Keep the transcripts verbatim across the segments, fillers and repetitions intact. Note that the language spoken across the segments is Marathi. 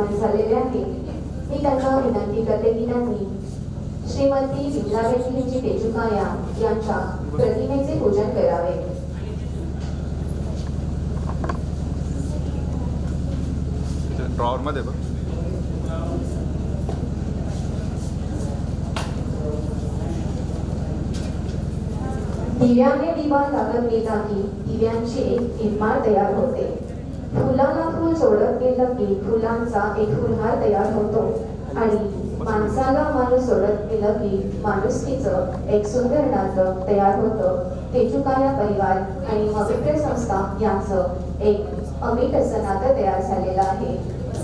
आगमन झालेले आहे, मी त्यांना विनंती करते की त्यांनी श्रीमती विमलाबेन तेजुकाया यांच्या प्रतिमेचे पूजन करावे। ड्रॉवर मध्ये बघ। दिव्याने दिवा लागत गेला की दिव्यांची एक इमारत तयार होते। फुलाला फुल सोडत गेलं की फुलांचा एक फुलहार तयार होतो आणि माणसाला माणूस सोडत गेलं की माणुसकीचं एक सुंदर नातं तयार होतं। तेजुकाया परिवार आणि पवित्र संस्था यांचं एक अमिट असं नातं तयार झालेलं आहे।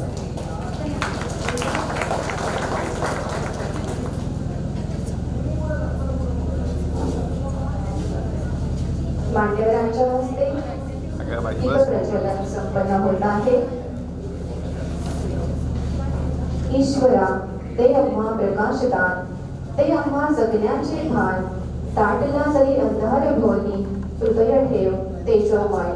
मान्यवरांच्या हस्ते दीपप्रज्वलन संपन्न होत आहे। ईश्वरा ते आम्हा प्रकाशदान, ते आम्हा जगण्याचे भान, दाटला जरी अंधार भोवती हृदय ठेव तेजोमय।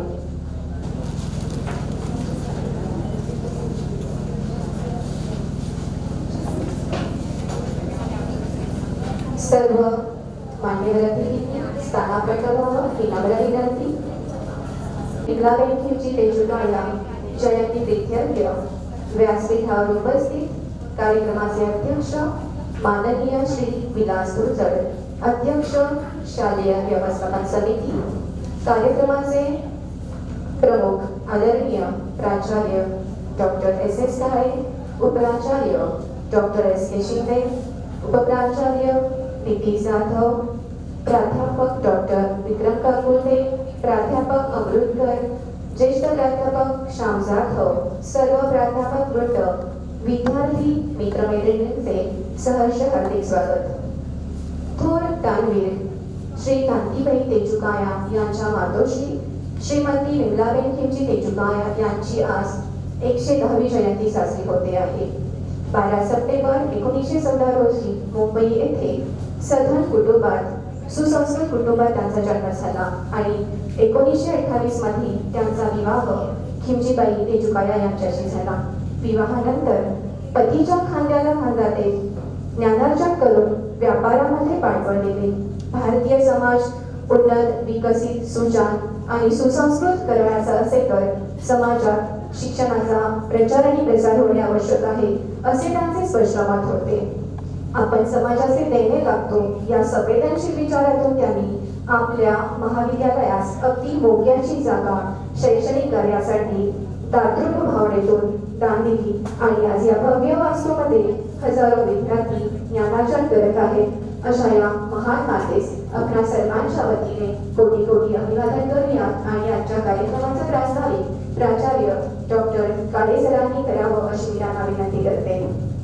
सर्व मान्यवरांनी स्थानापन्न करावं ही नम्र विनंती। विमलाबेन तेजुकाया जयंती प्रीत्यर्थ व्यासपीठावर उपस्थित कार्यक्रमाचे अध्यक्ष माननीय श्री विलास गुर्जर, अध्यक्ष शालेय व्यवस्थापन समिती, कार्यक्रमाचे प्रमुख आदरणीय प्राचार्य डॉक्टर एस एस काळे, उपप्राचार्य डॉक्टर एस के शिंदे, उपप्राचार्य पी टी जाधव, प्राध्यापक डॉक्टर विक्रम काकुलते, प्राध्यापक अमृतकर, ज्येष्ठ प्राध्यापक श्याम जाधव, सर्व प्राध्यापक वृंद, विद्यार्थी मित्रमैत्रिणींचे सहर्ष हार्दिक स्वागत। थोर दानवीर श्री कांतीबाई तेजुकाया यांच्या मातोश्री श्रीमती विमलाबेन तेजुकाया यांची आज एकशे दहावी जयंती साजरी होते आहे। बारा सप्टेंबर एकोणीसशे चौदा रोजी मुंबई येथे सधन कुटुंबात सुसंस्कृत कुटुंबात त्यांचा जन्म झाला आणि एकोणीसशे अठ्ठावीस मध्ये त्यांचा विवाह खिमजीबाई तेजुकाया यांच्याशी झाला। विवाहानंतर पतीच्या खांद्याला खांदा देत ज्ञानार्जन करून व्यापारामध्ये पाठबळ दिले। भारतीय समाज उन्नत, विकसित, सुजान आणि सुसंस्कृत करण्याचा असेल तर समाजात शिक्षणाचा प्रचार आणि प्रसार होणे आवश्यक आहे असे त्यांचे स्पष्ट मत होते। आपण समाजाचे देणे लागतो या संवेदनशील विचारातून त्यांनी आपल्या महाविद्यालयास अगदी मोक्याची जागा शैक्षणिक कार्यासाठी दातृत्व भावनेतून दान दिली आणि आज या भव्य वास्तूमध्ये हजारो विद्यार्थी ज्ञानार्जन करत आहेत। अशा या महान मातेस आपल्या सर्वांच्या वतीने कोटी कोटी अभिवादन करूयात आणि आजच्या कार्यक्रमाचा प्रास्ताविक प्राचार्य डॉक्टर काळे सरांनी करावं अशी मी त्यांना विनंती करते।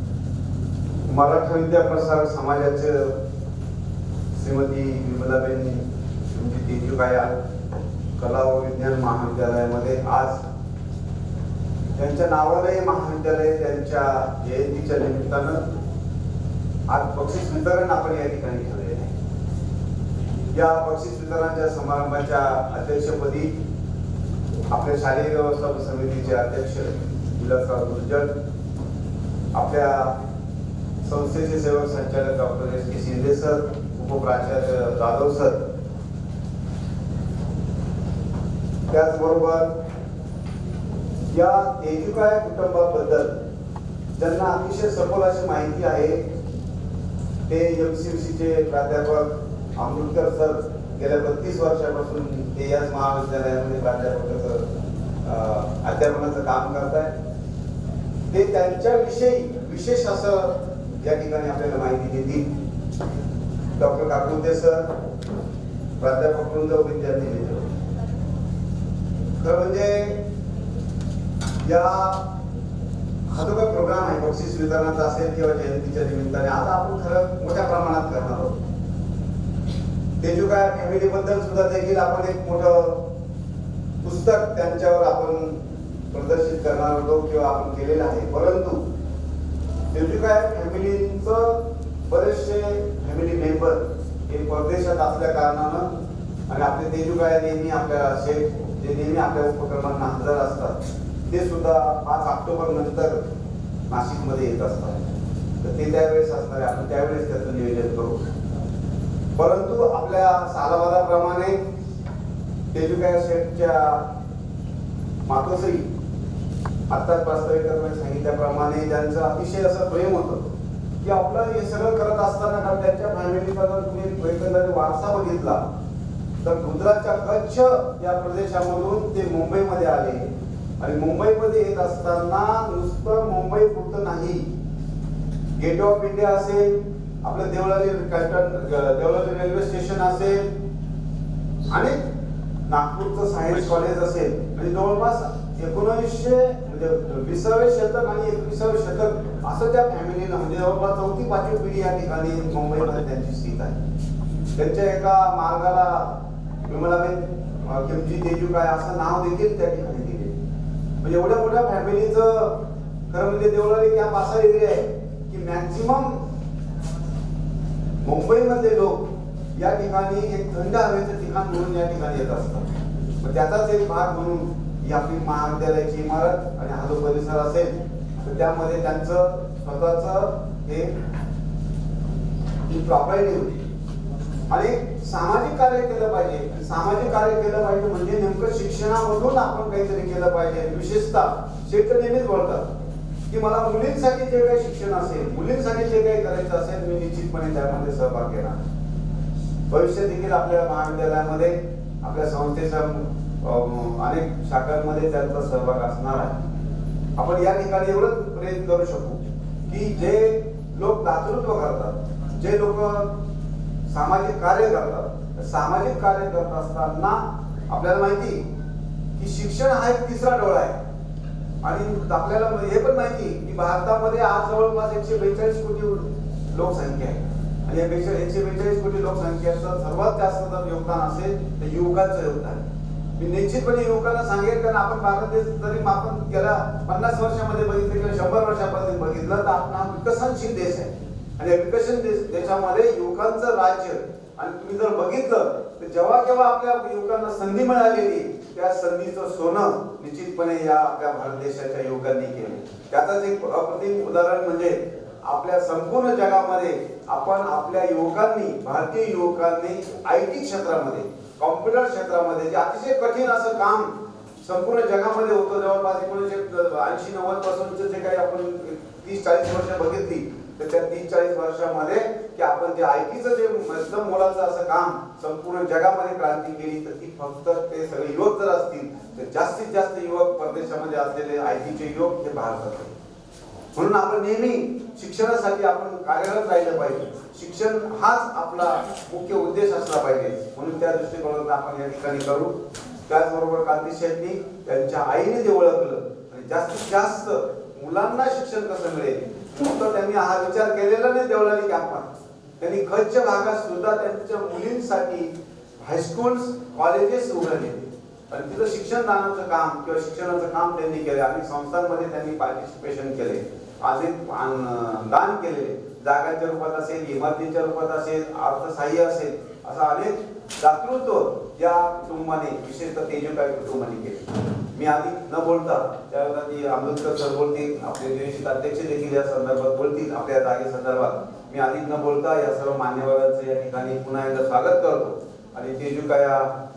मराठा विद्या प्रसार समाजाचे श्रीमती विमलाबेन तेजुकाया कला व विज्ञान महाविद्यालयामध्ये आज त्यांच्या नावाने महाविद्यालय त्यांच्या जयंतीच्या निमित्तानं आज बक्षीस वितरण आपण या ठिकाणी ठेवले आहे। या बक्षीस वितरणाच्या समारंभाच्या अध्यक्षपदी आपल्या शालेय व्यवस्थापन समितीचे अध्यक्ष विलासराव गुर्जर, आपल्या संस्थेचे सेवक संचालक doctor S K Shinde sir, उपप्राचार्य जाधव सर, त्याचबरोबर या तेजुकाया कुटुंबाबद्दल ज्यांना अतिशय सखोल अशी माहिती आहे ते एमसीसीचे प्राध्यापक अमृतकर सर गेल्या बत्तीस वर्षापासून ते याच महाविद्यालयामध्ये प्राध्यापकाचं अध्यापनाचं काम करत आहेत। ते त्यांच्याविषयी विशेष असं या ठिकाणी आपल्याला माहिती देतील। डॉक्टर काकुलते सर, प्राध्यापक वृंद, विद्यार्थी मित्र, खरं म्हणजे या हा जो काही प्रोग्राम आहे बक्षीस वितरणाचा असेल किंवा जयंतीच्या निमित्ताने आता आपण खरं मोठ्या प्रमाणात करणार आहोत। तेजुकाया फॅमिली बद्दल सुद्धा देखील आपण एक मोठं पुस्तक त्यांच्यावर आपण प्रदर्शित करणार होतो किंवा आपण केलेलं आहे, परंतु तेजुकाया फॅमिलीचं बरेचसे फॅमिली मेंबर हे परदेशात असल्या कारणानं आणि आपले तेजुकाया नेहमी आपल्या शेख जे नेहमी आपल्या उपक्रमांना हजर असतात ते सुद्धा पाच ऑक्टोबर नंतर नाशिकमध्ये येत असतात, तर ते त्यावेळेस असणार आहे. आपण त्यावेळेस त्याचं नियोजन करू. परंतु आपल्या सालाबादाप्रमाणे तेजुकाया शेठच्या मातोश्री आत्ताच प्रास्ताविकात सांगितल्याप्रमाणे त्यांचं अतिशय असं प्रेम होतं की आपलं हे सगळं करत असताना कारण त्यांच्या फॅमिलीचा जर तुम्ही एकंदरीत वारसा बघितला तर गुजरातच्या कच्छ या प्रदेशामधून ते मुंबईमध्ये आले आणि मुंबईमध्ये येत असताना नुसतं मुंबई पुरतं नाही, गेट ऑफ इंडिया असेल, आपलं देवळाली देवळाली रेल्वे स्टेशन असेल आणि नागपूरचं सायन्स कॉलेज असेल, म्हणजे जवळपास एकोणीसशे म्हणजे विसावे शतक आणि एकविसावे शतक असं त्या फॅमिलीनं म्हणजे जवळपास चौथी पाचवी पिढी या ठिकाणी मुंबईमध्ये त्यांची स्थित आहे. त्यांच्या एका मार्गाला विमलाबेन किमजी तेजुकाया असं नाव देखील त्या ठिकाणी दिले. म्हणजे एवढ्या मोठ्या फॅमिलीचं खरं म्हणजे देवळाली कॅम्प असा एरिया आहे की मॅक्झिमम मुंबईमधले लोक या ठिकाणी एक थंड हवेचं ठिकाण म्हणून या ठिकाणी येत असतात. मग त्याचाच एक भाग म्हणून ही आपली महाविद्यालयाची इमारत आणि हा जो परिसर असेल तर त्यामध्ये त्यांचं स्वतःच हे प्रॉपर्टी होती. आणि सामाजिक कार्य केलं पाहिजे. सामाजिक कार्य केलं पाहिजे म्हणजे नेमकं शिक्षणामधून आपण काहीतरी केलं पाहिजे. विशेषतः शेतकरी नेहमीच बोलतात की मला मुलींसाठी जे काही शिक्षण असेल, मुलींसाठी जे काही करायचं असेल, मी निश्चितपणे त्यामध्ये सहभाग घेणार. भविष्य देखील आपल्या महाविद्यालयामध्ये आपल्या संस्थेच्या अनेक शाखांमध्ये त्यांचा सहभाग असणार आहे. आपण या ठिकाणी एवढंच प्रयत्न करू शकू की जे लोक दातृत्व करतात, जे लोक सामाजिक कार्य करतात, सामाजिक कार्य करत असताना आपल्याला माहिती की शिक्षण हा एक तिसरा डोळा आहे. आणि आपल्याला हे पण माहिती की भारतामध्ये आज जवळपास एकशे बेचाळीस कोटी लोकसंख्या आहे आणि या एकशे बेचाळीस कोटी लोकसंख्येचं सर्वात जास्त जर योगदान असेल तर युवकांचं योगदान. मी निश्चितपणे युवकांना सांगेल कारण आपण भारत देश जरी आपण गेल्या पन्नास वर्षामध्ये बघितलं किंवा शंभर वर्षापर्यंत बघितलं तर आपण हा विकसनशील देश आहे आणि या विकसन देश देशामध्ये युवकांचं राज्य. आणि तुम्ही जर बघितलं तर जेव्हा केव्हा आपल्या युवकांना संधी मिळालेली त्या संधीचं सोनं निश्चितपणे या आपल्या भारत देशाच्या युवकांनी केलं. त्याचंच एक अप्रतिम उदाहरण म्हणजे आपल्या संपूर्ण जगामध्ये आपण आपल्या युवकांनी, भारतीय युवकांनी आय टी क्षेत्रामध्ये, कॉम्प्युटर क्षेत्रामध्ये जे अतिशय कठीण असं काम संपूर्ण जगामध्ये होतं, जवळपास एकोणीसशे ऐंशी नव्वद पासूनचं जे काही आपण तीस चाळीस वर्ष बघितली तर त्या तीस चाळीस वर्षामध्ये की आपण जे आय टीचं जे एकदम मोलाचं असं काम संपूर्ण जगामध्ये क्रांती केली तर ती फक्त ते सगळे युवक जर असतील तर जास्तीत जास्त युवक परदेशामध्ये असलेले आय टीचे युवक हे भारतात. म्हणून आपण नेहमी शिक्षणासाठी आपण कार्यरत राहिलं पाहिजे. शिक्षण हाच आपला मुख्य उद्देश असला पाहिजे. म्हणून त्या दृष्टिकोनातून आपण या ठिकाणी करू. त्याचबरोबर कांती शेट्टी त्यांच्या आईने जे ओळखलं आणि जास्तीत जास्त मुलांना शिक्षण कसं मिळेल तर त्यांनी हा विचार केलेला नाही. देवळाली कॅम्पात त्यांनी कच्छ भागात सुद्धा त्यांच्या मुलींसाठी हायस्कूल्स, कॉलेजेस उघडले आणि तिथं शिक्षण दानाचं काम किंवा शिक्षणाचं काम त्यांनी केले. अनेक संस्थांमध्ये त्यांनी पार्टिसिपेशन केले, अनेक दान केलेले, जागांच्या रूपात असेल, इमारतीच्या रूपात असेल, अर्थसहाय्य असेल, असं अनेक दातृत्व या कुटुंबाने विशेषतः तेजुकाया कुटुंबाने केले. मी आधी न बोलता त्यावेळेला आंबेडकर सर बोलतील, आपले नियोजित अध्यक्ष देखील या संदर्भात बोलतील आपल्या जागे संदर्भात. मी आधी न बोलता या सर्व मान्यवरांचं या ठिकाणी पुन्हा एकदा स्वागत करतो आणि तेजुकाया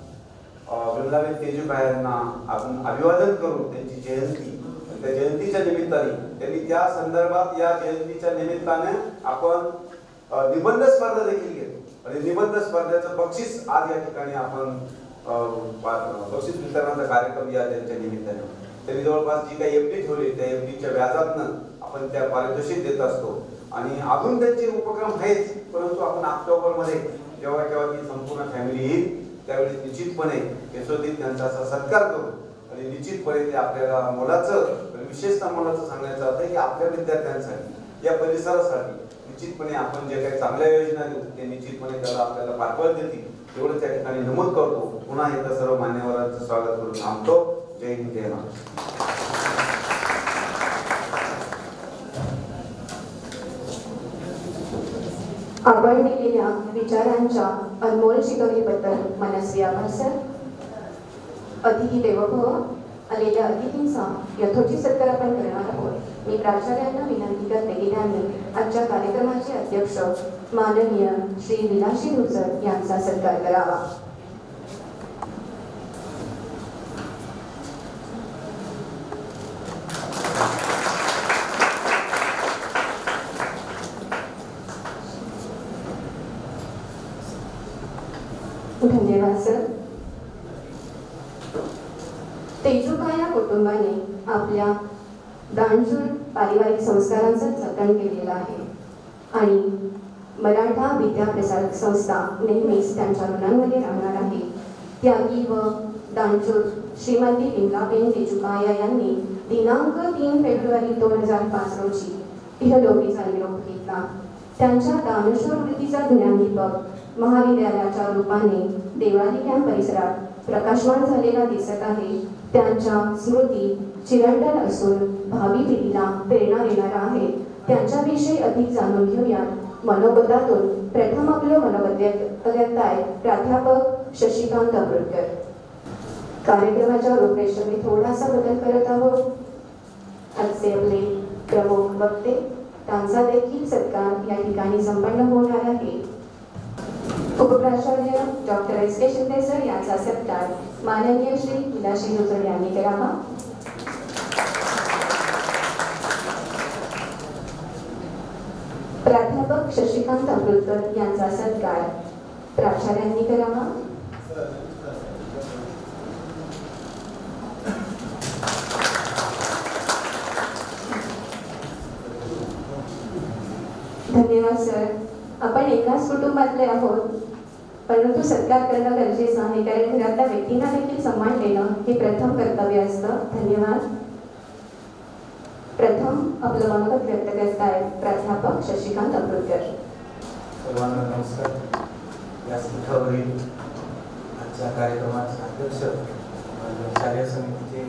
विमलाबेन तेजुकाया यांना आपण अभिवादन करू. त्यांची जयंती, त्या जयंतीच्या निमित्ताने त्यांनी त्या संदर्भात या जयंतीच्या निमित्ताने आपण निबंध स्पर्धा देखील घेतो आणि निबंध स्पर्धेचं बक्षीस आज या ठिकाणी आपण बक्षीस वितरणाचा कार्यक्रम या त्यांच्या निमित्ताने त्यांनी जवळपास जी काही एफडी ठेवली त्या एफडीच्या व्याजातनं आपण त्या पारितोषिक देत असतो. आणि अजून त्यांचे उपक्रम आहेच, परंतु आपण ऑक्टोबर मध्ये जेव्हा केव्हा ती संपूर्ण फॅमिली येईल त्यावेळी निश्चितपणे यशोदीत त्यांचा असा सत्कार करू आणि निश्चितपणे ते आपल्याला मुलाचं, विशेषतः मुलाचं सांगण्याचं अर्थ आहे की आपल्या विद्यार्थ्यांसाठी, या परिसरासाठी निश्चितपणे आपण जे काही चांगल्या योजना देऊ ते निश्चितपणे त्याला आपल्याला पाठवत देतील एवढं त्या ठिकाणी नमूद करतो. पुन्हा एकदा सर्व मान्यवरांचं स्वागत करून थांबतो. जय हिंद, जय महाराष्ट्र. आपण दिलेल्या विचारांच्या अनमोल शिकवणीबद्दल मनस्वी आभार सर. अतिथी देवो भव. आलेल्या अतिथींचा यथोचित सत्कार आपण करणार आहोत। मी प्राचार्यांना विनंती करते की त्यांनी आजच्या कार्यक्रमाचे अध्यक्ष माननीय श्री विलासी धुर्जट यांचा सत्कार करावा। धन्यवाद सर। तेजुका या कुटुंबाने आपल्या दानशूर पारिवारिक संस्कारांचं जतन केलेलं आहे आणि मराठा विद्याप्रसारक संस्था नेहमीच त्यांच्या ऋणांमध्ये राहणार आहे। त्यागी व दानशूर श्रीमती विमलाबेन तेजुकाया यांनी दिनांक तीन फेब्रुवारी दोन हजार पाच रोजी इहलोकीचा निरोप घेतला। त्यांच्या दानशूर वृत्तीचा ज्ञानदीपक महाविद्यालयाच्या रूपाने देवळाली कॅम्प परिसरात प्रकाशमान झालेला दिसत आहे। त्यांच्या स्मृती चिरंतन असून भावी पिढीला प्रेरणा देणारा आहे। त्यांच्याविषयी अधिक जाणून घेऊया। मनोगतातून प्रथम आपलं मनोगत व्यक्त करतायत प्राध्यापक शशिकांत अमृतकर। कार्यक्रमाच्या रूपरेषेत थोडासा बदल करत आहोत। आजचे आपले प्रमुख वक्ते त्यांचा देखील सत्कार या ठिकाणी संपन्न होणार आहे। उपप्राचार्य doctor S K Shinde sir यांचा सत्कार माननीय श्री विलासी धुर्जट यांनी करावा। प्राध्यापक शशिकांत अमृतकर यांचा सत्कार प्राचार्यांनी करावा। धन्यवाद सर। आपण एकाच कुटुंबातले आहोत, परंतु सत्कार करणं गरजेचं आहे, कारण घरातल्या व्यक्तींना देखील सन्मान देणं हे प्रथम कर्तव्य असतं। धन्यवाद। प्रथम आपलं मनोगत व्यक्त करतायत प्राध्यापक शशिकांत अमृतकर। सर्वांना नमस्कार। या पीठावरील आजच्या कार्यक्रमाचे अध्यक्ष शालेय समितीचे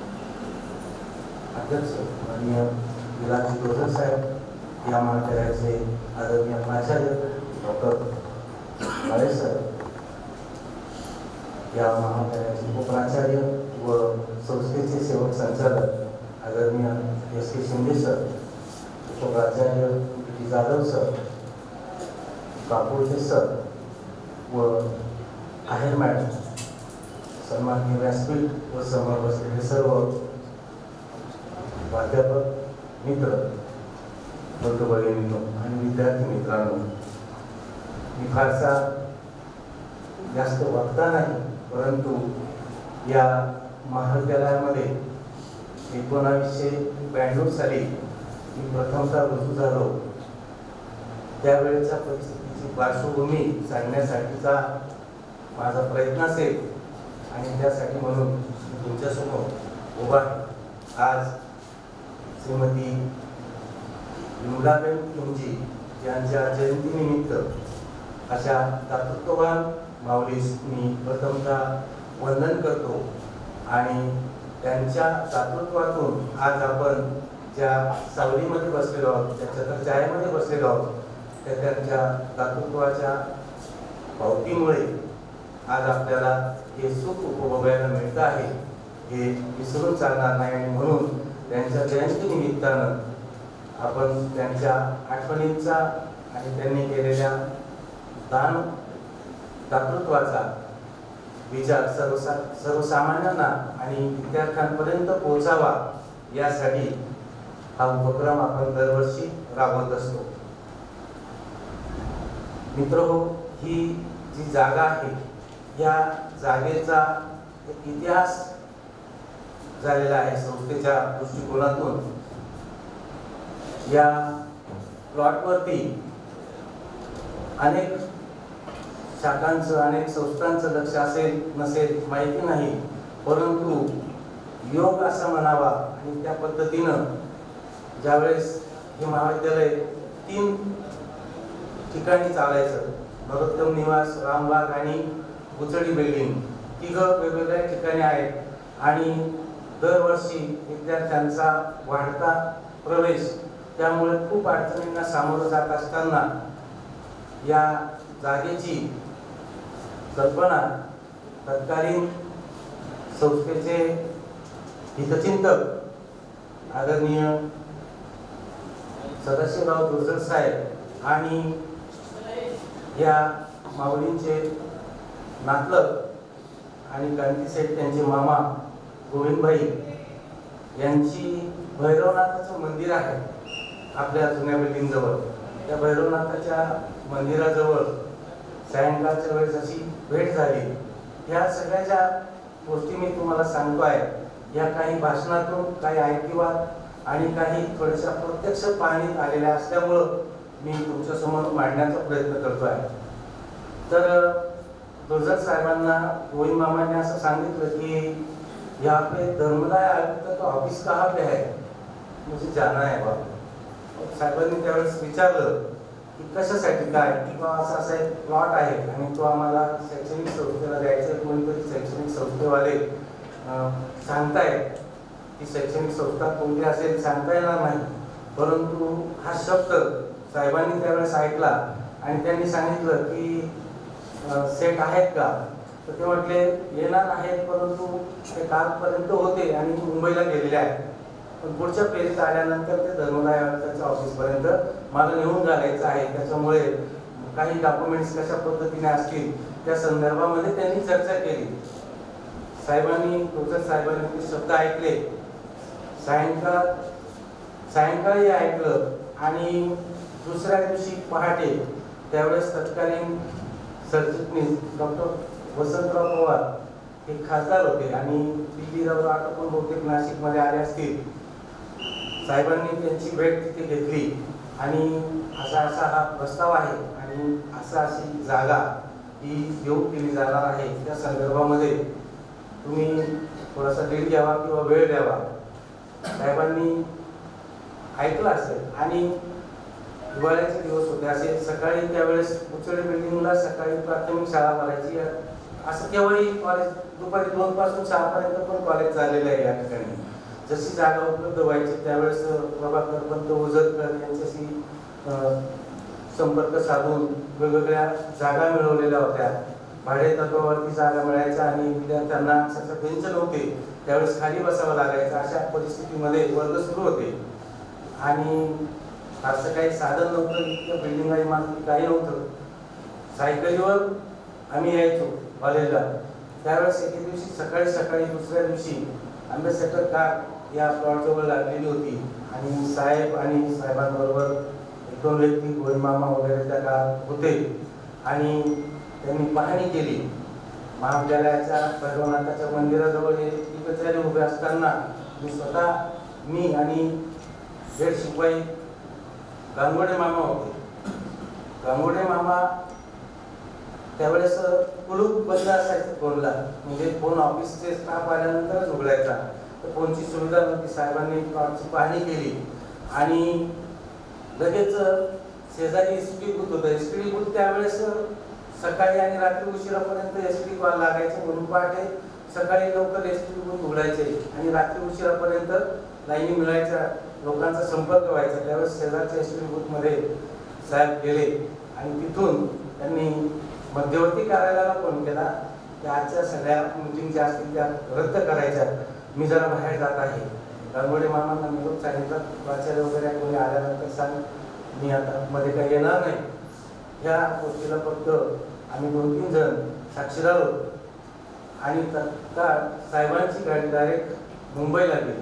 अध्यक्ष माननीय विलासी धुर्जट साहेब, या महाविद्यालयाचे आदरणीय प्राचार्य डॉक्टर बाळे सर, या महाविद्यालयाचे उपप्राचार्य व संस्थेचे सेवक संचालक आदरणीय एस के शिंदे सर, उपप्राचार्य डी जाधव सर, कापूरचे सर व आहेर मॅडम, सन्माननीय व्यासपीठ व समोर बसलेले सर्व प्राध्यापक मित्र, बंधू भगिनींनो आणि विद्यार्थी मित्रांनो, मी फारसा जास्त वक्ता नाही, परंतु या महाविद्यालयामध्ये एकोणावीसशे ब्याण्णव साली मी प्रथमतः रुजू झालो। त्यावेळेच्या परिस्थितीची पार्श्वभूमी सांगण्यासाठीचा माझा प्रयत्न असेल आणि त्यासाठी म्हणून तुमच्यासमोर उभा आज श्रीमती विमलाबेन तुमजी यांच्या जयंतीनिमित्त अशा दातृत्ववान माऊलीस मी प्रथमतः वंदन करतो आणि त्यांच्या दातृत्वातून आज आपण ज्या सावलीमध्ये बसलेलो आहोत, त्या छत्रछायेमध्ये बसलेलो आहोत, त्या त्यांच्या दातृत्वाच्या पावतीमुळे आज आपल्याला हे सुख उपभोगायला मिळतं आहे, हे विसरून चालणार नाही। आणि म्हणून त्यांच्या जयंती निमित्तानं आपण त्यांच्या आठवणींचा आणि त्यांनी केलेल्या दान दातृत्वाचा विचार सर्वसा सर्वसामान्यांना आणि विद्यार्थ्यांपर्यंत पोहोचावा, यासाठी हा उपक्रम आपण दरवर्षी राबवत असतो। मित्रहो, ही जी जागा आहे, या जागेचा एक इतिहास झालेला आहे संस्थेच्या दृष्टिकोनातून। या प्लॉटवरती अनेक शाखांचं, अनेक संस्थांचं लक्ष असेल नसेल माहिती नाही, परंतु योग असा म्हणावा आणि त्या पद्धतीनं ज्यावेळेस हे महाविद्यालय तीन ठिकाणी चालायचं, नरोत्तम निवास, रामबाग आणि उचडी बिल्डिंग, तिघं वेगवेगळ्या ठिकाणी आहेत आणि दरवर्षी विद्यार्थ्यांचा वाढता प्रवेश, त्यामुळे खूप अडचणींना सामोरं जात असताना या जागेची कल्पना तत्कालीन संस्थेचे हितचिंतक आदरणीय सदाशिवराव दुर्जळ साहेब आणि या माऊलींचे नातलग आणि क्रांती सेठ त्यांचे मामा गोविंदभाई यांची भैरवनाथाचं मंदिर आहे आपल्या जुन्या बिल्डिंग जवळ. त्या भैरवनाथाच्या मंदिराजवळ सायंकाळच्या वेळेस अशी भेट झाली. ह्या सगळ्या ज्या गोष्टी मी तुम्हाला सांगतो आहे या काही भाषणातून, काही ऐकिवात आणि काही थोड्याशा प्रत्यक्ष पाहणीत आलेल्या असल्यामुळं मी तुमच्यासमोर मांडण्याचा प्रयत्न करतो आहे. तर दुर्जळ साहेबांना गोविंद मामाने असं सांगितलं की यहाँ पे धर्मदाय आयुक्त का ऑफिस कहाँ पे है, मुझे जाना है बाबा. साहेबांनी त्यावेळेस विचारलं की कशासाठी काय, किंवा असा असा एक प्लॉट आहे आणि तो आम्हाला शैक्षणिक संस्थेला द्यायचा. कोणीतरी शैक्षणिक संस्थेवाले सांगतायत की शैक्षणिक संस्था कोणती असेल सांगता येणार नाही, परंतु हा शब्द साहेबांनी त्यावेळेस ऐकला आणि त्यांनी सांगितलं की सेट आहेत का, तर ते म्हटले येणार आहेत, परंतु ते कालपर्यंत होते आणि मुंबईला गेलेले आहेत. पण पुढच्या फेरीत आल्यानंतर ते धर्मदाय आयुक्ताच्या ऑफिसपर्यंत मला नेऊन घालायचं आहे. त्याच्यामुळे काही डॉक्युमेंट्स कशा पद्धतीने असतील त्या संदर्भामध्ये त्यांनी चर्चा केली. साहेबांनी दुर्जळ साहेबांनी ते शब्द ऐकले. सायंकाळ सायंकाळी ऐकलं आणि दुसऱ्या दिवशी पहाटे त्यावेळेस तत्कालीन सरचिटणीस डॉक्टर वसंतराव पवार हे खासदार होते आणि दिल्लीराव आता पण बहुतेक नाशिकमध्ये आले असतील. साहेबांनी त्यांची भेट तिथे घेतली आणि असा असा हा प्रस्ताव आहे आणि असा अशी जागा ही देऊ केली जाणार आहे. त्या संदर्भामध्ये तुम्ही थोडासा लीड घ्यावा किंवा वेळ द्यावा. साहेबांनी ऐकलं असेल आणि हिवाळ्याचे दिवस होते असे. सकाळी त्यावेळेस उचळे बिल्डिंगला सकाळी प्राथमिक शाळा भरायची. असं केव्हाही कॉलेज दुपारी दोन पासून सहापर्यंत पण कॉलेज चाललेलं आहे या ठिकाणी. जशी जागा उपलब्ध व्हायची त्यावेळेस प्रभाकर पंत ओझरकर यांच्याशी संपर्क साधून वेगवेगळ्या जागा मिळवलेल्या होत्या. भाडे तत्वावरती जागा मिळायच्या आणि विद्यार्थ्यांना अक्षरशः बेंच नव्हते, त्यावेळेस खाली बसावं लागायचं. अशा परिस्थितीमध्ये वर्ग सुरू होते आणि असं काही साधन नव्हतं, इतक्या बिल्डिंग इमारती काही नव्हतं. सायकलीवर आम्ही यायचो कॉलेजला. त्यावेळेस एके दिवशी सकाळी सकाळी दुसऱ्या दिवशी अम्बेसेडर कार या प्लॉटजवळ लागलेली होती आणि साहेब आणि साहेबांबरोबर एक दोन व्यक्ती गोविंद मामा वगैरे त्या काळात होते आणि त्यांनी पाहणी केली. महाविद्यालयाच्या भैरवनाथाच्या मंदिराजवळ हे उभे असताना मी स्वतः मी आणि हेड शिपाई गांगोडे मामा होते. गांगोडे मामा त्यावेळेस कुलूप बंद असायचं फोनला, म्हणजे फोन ऑफिसचे स्टाफ आल्यानंतरच उघडायचा. तर फोनची सुविधा नव्हती. साहेबांनी प्लॉटची पाहणी केली आणि लगेच शेजारी एस टी बूथ होतं. एस टी बूथ त्यावेळेस सकाळी आणि रात्री उशिरापर्यंत एस टी कॉल लागायचे, म्हणून पहाटे सकाळी लवकर एस टी बूथ उघडायचे आणि रात्री उशिरापर्यंत लाईनी मिळायच्या, लोकांचा संपर्क व्हायचा. त्यावेळेस शेजारच्या एस टी बूथमध्ये साहेब गेले आणि तिथून त्यांनी मध्यवर्ती कार्यालयाला फोन केला की आजच्या सगळ्या मीटिंग ज्या असतील त्या रद्द करायच्या, मी जरा बाहेर जात आहे. गांगोडे मामांना निरोप सांगितलं, प्राचार्य वगैरे कोणी आल्यानंतर सांग, मी आता मध्ये काही येणार नाही. ह्या गोष्टीला फक्त आम्ही दोन तीन जण साक्षीदार होतो आणि तत्काळ साहेबांची गाडी डायरेक्ट मुंबईला गेली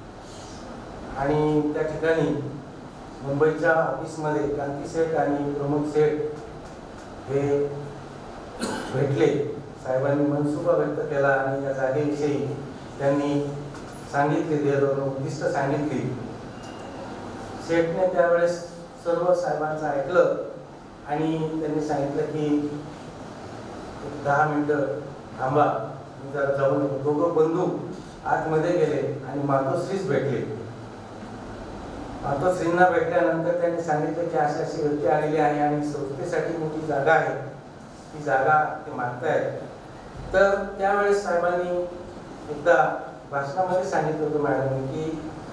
आणि त्या ठिकाणी मुंबईच्या ऑफिसमध्ये क्रांती सेठ आणि प्रमोद सेठ हे भेटले. साहेबांनी मनसुबा व्यक्त केला आणि या जागेविषयी त्यांनी सांगितले, दोन उद्दिष्ट सांगितली. शेठने त्यावेळेस सर्व साहेबांचं ऐकलं आणि त्यांनी सांगितलं की दहा मिनिटं थांबा, मी जरा जाऊन. दोघं बंधू आतमध्ये गेले आणि मातोश्रीच भेटले. मातोश्रींना भेटल्यानंतर त्यांनी सांगितलं की अशी अशी व्यक्ती आलेली आहे आणि संस्थेसाठी मोठी जागा आहे, ती जागा ते मागतायत. तर त्यावेळेस साहेबांनी एकदा भाषणामध्ये सांगितलं होतं मॅडम की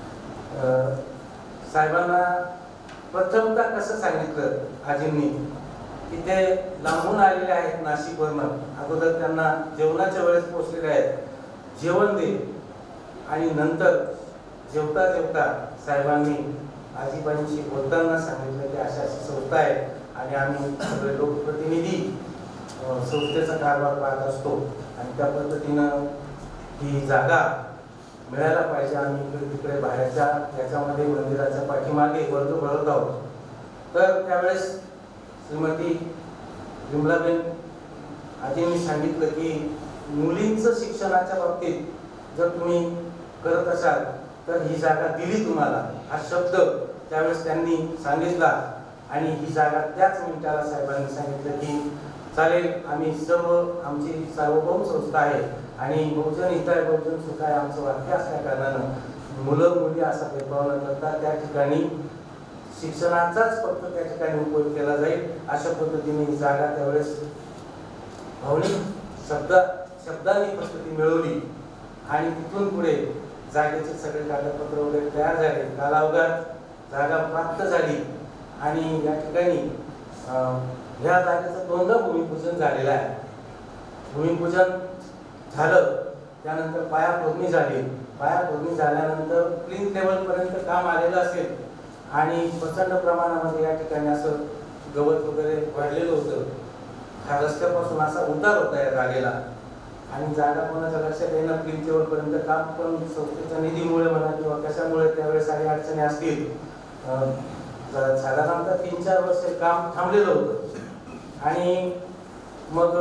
साहेबांना प्रथमता कसं सांगितलं आजींनी की ते लांबून आलेले आहेत नाशिकवरनं, अगोदर त्यांना जेवणाच्या वेळेस पोहोचलेले आहेत, जेवण दे आणि नंतर जेवता जेवता साहेबांनी आजीबाईंशी बोलताना सांगितलं की अशा अशी संस्था आहे आणि आम्ही सगळे लोकप्रतिनिधी संस्थेचा कारभार पाहत असतो आणि त्या पद्धतीनं ही जागा मिळायला पाहिजे. आम्ही इकडे तिकडे बाहेरच्या याच्यामध्ये मंदिराच्या पाठीमागे वर्ग भरत आहोत. तर त्यावेळेस श्रीमती विमलाबेन आजींनी सांगितलं की मुलींचं शिक्षणाच्या बाबतीत जर तुम्ही करत असाल तर ही जागा दिली तुम्हाला, हा शब्द त्यावेळेस त्यांनी सांगितला. आणि ही जागा त्याच मिनिटाला साहेबांनी सांगितलं की चालेल, आम्ही सर्व आमची सार्वभौम संस्था आहे आणि बहुजन हिताय बहुजन सुखाय आमचं वाक्य असल्या कारणानं मुलं मुली असा भेदभाव न करता त्या ठिकाणी शिक्षणाचाच फक्त त्या ठिकाणी उपयोग केला जाईल अशा पद्धतीने ही जागा त्यावेळेस भावनिक शब्द शब्दांनी फक्त ती मिळवली. आणि तिथून पुढे जागेचे सगळे कागदपत्र वगैरे तयार झाले. कालावधानात जागा प्राप्त झाली आणि या ठिकाणी ह्या जागेचं दोनदा भूमिपूजन झालेलं आहे. भूमिपूजन झालं त्यानंतर पायाभरणी झाली. पायाभरणी झाल्यानंतर प्लिंथ लेवलपर्यंत काम आलेलं असेल आणि प्रचंड प्रमाणामध्ये या ठिकाणी असं गवत वगैरे वाढलेलं होतं. हा रस्त्यापासून असा उतार होता या जागेला आणि जागा कोणाच्या लक्षात येणार प्लिंथ लेवलपर्यंत काम पण संस्थेच्या निधीमुळे म्हणा किंवा कशामुळे त्यावेळेस काही अडचणी असतील. साधारणतः तीन चार वर्ष काम थांबलेलं होतं आणि मग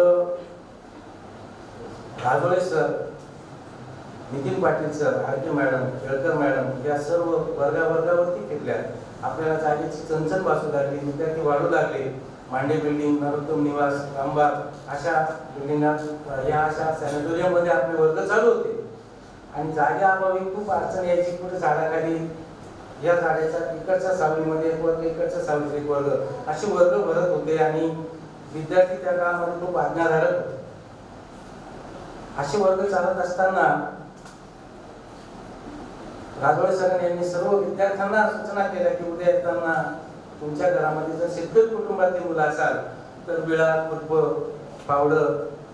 Rajole sir, Nitin Patil sir, R K madam, Kelkar madam या सर्व वर्गावर्गावरती फिरल्या. आपल्याला जागेची चणचण वाचू लागली, विद्यार्थी वाढू लागले. मांडे बिल्डिंग, नरोत्तम निवास, रामबाग अशा बिल्डिंगात या अशा सॅनिटोरियममध्ये आपले वर्ग चालू होते आणि जागेअभावी खूप अडचण यायची. पुढे झाडाखाली या झाडाच्या इकडच्या सावलीमध्ये एक वर्ग, इकडच्या सावलीत एक वर्ग असे वर्ग भरत होते आणि विद्यार्थी त्या काळामध्ये खूप आज्ञाधारक होते. असे वर्ग चालत असताना राजोळे सरांनी यांनी सर्व विद्यार्थ्यांना सूचना केल्या की उद्या येताना तुमच्या घरामध्ये जर शेतकरी कुटुंबातील मुलं असाल तर विळा, खुरप, पावडं,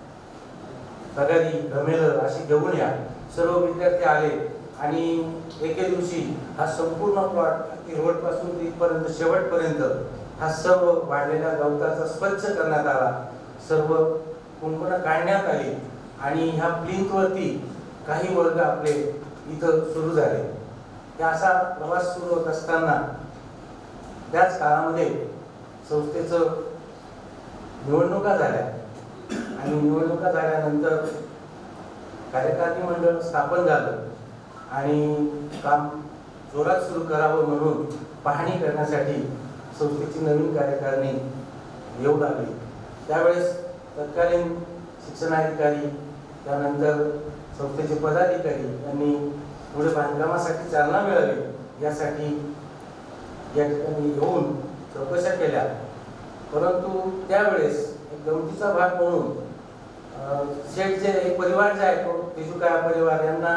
तगारी, घमेलं अशी घेऊन या. सर्व विद्यार्थी आले आणि एके दिवशी हा संपूर्ण प्लॉट रोडपासून तिथपर्यंत शेवटपर्यंत हा सर्व वाढलेल्या गवताचा स्वच्छ करण्यात आला. सर्व कुंपणं काढण्यात आली आणि ह्या प्लिंथवरती काही वर्ग आपले इथं सुरू झाले. असा प्रवास सुरू होत असताना त्याच काळामध्ये संस्थेचं निवडणुका झाल्या आणि निवडणुका झाल्यानंतर कार्यकारी मंडळ स्थापन झालं आणि काम जोरात सुरू करावं म्हणून पाहणी करण्यासाठी संस्थेची नवीन कार्यकारिणी येऊ लागली. त्यावेळेस तत्कालीन शिक्षणाधिकारी त्यानंतर संस्थेचे पदाधिकारी यांनी पुढे बांधकामासाठी चालना मिळावी यासाठी या ठिकाणी येऊन चौकशा केल्या. परंतु त्यावेळेस एक गमतीचा भाग म्हणून शेठ जे एक परिवार जे आहे तो तेजुकाया परिवार यांना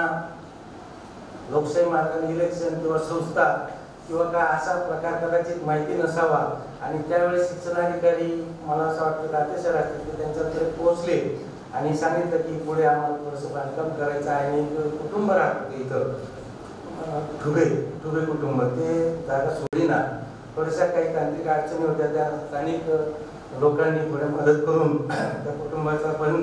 लोकशाही मार्गाने इलेक्शन किंवा संस्था किंवा काय असा प्रकार कदाचित माहिती नसावा आणि त्यावेळेस शिक्षणाधिकारी मला असं वाटतं अतिशय राहतील की त्यांच्याकडे पोहोचले आणि सांगितलं की पुढे आम्हाला थोडंसं बांधकाम करायचं आहे आणि कुटुंब राहत होते इथं ठुगे ठुगे कुटुंब ते जागा सोडीना. थोड्याशा काही तांत्रिक अडचणी होत्या त्या स्थानिक लोकांनी थोड्या मदत करून त्या कुटुंबाचा पण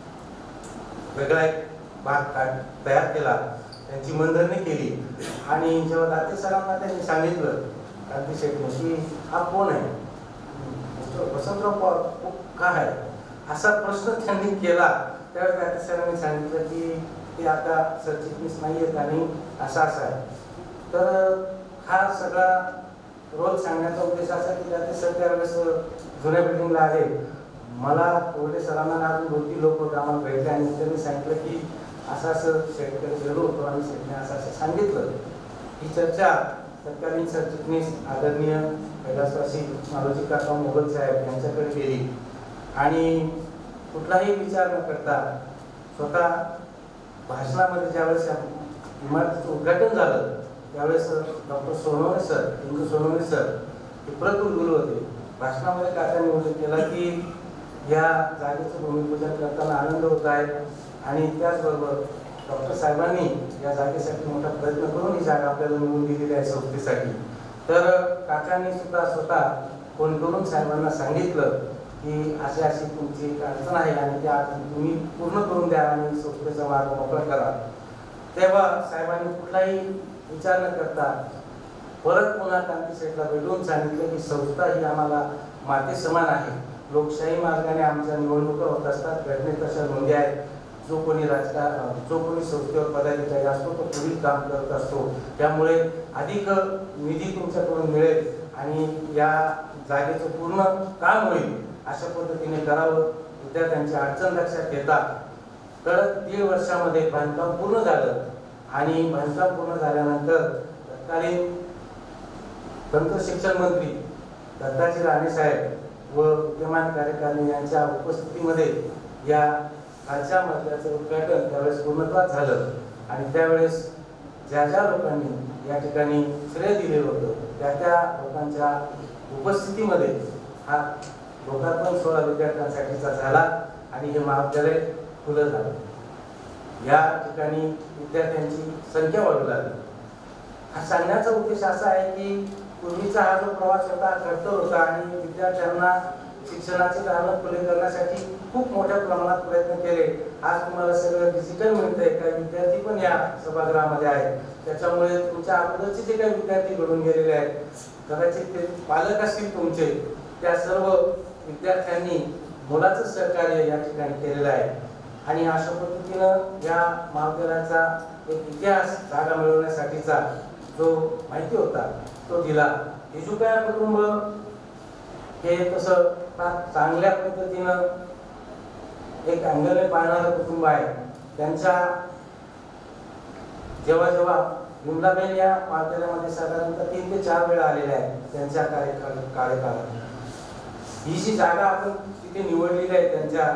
वेगळा एक भाग तयार केला, त्यांची मनधरणी केली. आणि जेव्हा दाते सरांना त्यांनी सांगितलं क्रांती शेट्टी की हा कोण आहे, वसंतराव पवार काय आहे असा प्रश्न त्यांनी केला, त्यावेळेस दाते सरांनी सांगितलं की ते आता सरचिटणीस नाही आहेत आणि असा असा आहे. तर हा सगळा रोल सांगण्याचा उद्देश असा की दाते सर त्यावेळेस जुन्या बिल्डिंगला आले. मला कोरडे सरांना अजून दोन तीन लोक होते आम्हाला भेटले आणि त्यांनी सांगितलं की असं असं शेतकरी गेलो होतो आणि शेतने असं असं सांगितलं. ही चर्चा तत्कालीन सरचिटणीस आदरणीय कैलासवासी मालोजी काका मोगल साहेब यांच्याकडे गेली आणि कुठलाही विचार न करता स्वतः भाषणामध्ये ज्यावेळेस इमारतीचं उद्घाटन झालं त्यावेळेस doctor Sonawane sir Indu Sonawane sir हे प्रकुलगुरू होते. भाषणामध्ये काकांनी उल्लेख केला की या जागेचं भूमिपूजन करताना आनंद होत आहे आणि त्याचबरोबर डॉक्टर साहेबांनी या जागेसाठी मोठा प्रयत्न करून ही जागा आपल्याला मिळवून दिलेली आहे संस्थेसाठी. तर काकांनी सुद्धा स्वतः फोन करून साहेबांना सांगितलं की अशी अशी तुमची एक अडचण आहे आणि त्या तुम्ही पूर्ण करून द्या आणि संस्थेचा मार्ग मोकळा करा. तेव्हा साहेबांनी कुठलाही विचार न करता परत पुन्हा कांती शेठला भेटून सांगितलं की संस्था ही आम्हाला माते समान आहे. लोकशाही मार्गाने आमच्या निवडणुका होत असतात, घटने तशा नोंदी आहेत. जो कोणी राजकारण जो कोणी संस्थेवर पदाधिकारी असतो तो पुढील काम करत असतो. त्यामुळे अधिक निधी तुमच्याकडून मिळेल आणि या जागेचं पूर्ण काम होईल अशा पद्धतीने करावं. विद्यार्थ्यांची अडचण लक्षात घेता कडक दीड वर्षामध्ये बांधकाम पूर्ण झालं आणि बांधकाम पूर्ण झाल्यानंतर तत्कालीन तंत्र शिक्षण मंत्री दत्ताजी राणे साहेब व विद्यमान कार्यकारिणी यांच्या उपस्थितीमध्ये या खालच्या मजल्याचं उद्घाटन त्यावेळेस पूर्णत्वास झालं आणि त्यावेळेस ज्या ज्या लोकांनी या ठिकाणी श्रेय दिलेलं होतं त्या त्या लोकांच्या उपस्थितीमध्ये हा लोकार्पण सोहळा विद्यार्थ्यांसाठीचा झाला आणि हे महाविद्यालय खुलं झालं. या ठिकाणी विद्यार्थ्यांची संख्या वाढू लागली. हा सांगण्याचा उद्देश असा आहे की पूर्वीचा हा जो प्रवास होता खडतर होता आणि विद्यार्थ्यांना शिक्षणाचे दार खुले करण्यासाठी खूप मोठ्या प्रमाणात प्रयत्न केले. आज तुम्हाला सगळं डिजिटल मिळतंय. काही विद्यार्थी पण या सभागृहामध्ये आहेत. त्याच्यामुळे तुमच्या अगोदरचे जे काही विद्यार्थी घडून गेलेले आहेत, कदाचित ते पालक असतील तुमचे, त्या सर्व विद्यार्थ्यांनी मुलाचं सहकार्य या ठिकाणी केलेलं आहे आणि अशा पद्धतीनं या महाविद्यालयाचा एक इतिहास जागा मिळवण्यासाठीचा जो माहिती होता तो दिला. तेजुकाया कुटुंब हे तसं फार चांगल्या पद्धतीनं एक अँगलने पाहणारं कुटुंब आहे. त्यांच्या जेव्हा जेव्हा विमलाबेन या महाविद्यालयामध्ये साधारणतः तीन ते चार वेळा आलेल्या आहेत त्यांच्या कार्यकाळ कार्यकाळात. ही जी जागा आपण तिथे निवडलेली आहे त्यांच्या